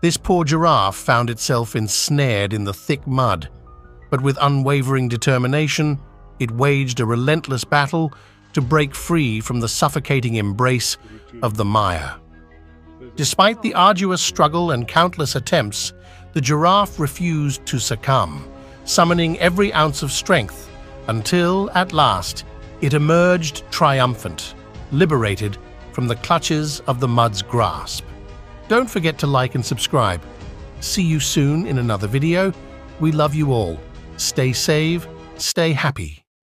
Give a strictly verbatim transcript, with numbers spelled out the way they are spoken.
This poor giraffe found itself ensnared in the thick mud, but with unwavering determination, it waged a relentless battle to break free from the suffocating embrace of the mire. Despite the arduous struggle and countless attempts, the giraffe refused to succumb, summoning every ounce of strength until, at last, it emerged triumphant, liberated from the clutches of the mud's grasp. Don't forget to like and subscribe. See you soon in another video. We love you all. Stay safe, stay happy.